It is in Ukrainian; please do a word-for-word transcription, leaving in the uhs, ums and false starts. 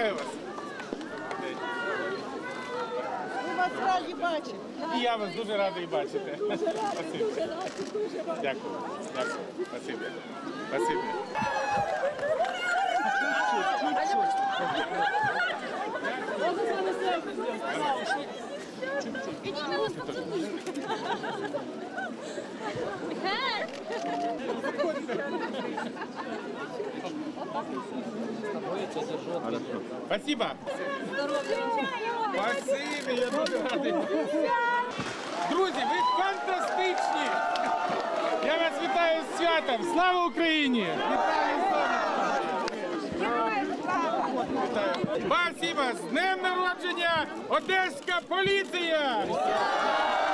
Вітаю вас. Ми вас раді бачити. І я вас дуже радий бачити. Спасибі. Дякую. Дякую. Спасибі. Спасибі. Спасибо. Спасибі, я дуже радий. Друзі, ви фантастичні. Я вас вітаю з святом. Слава Україні! Вітаю з Вітаю. Спасибо. З днем народження, Одеська поліція!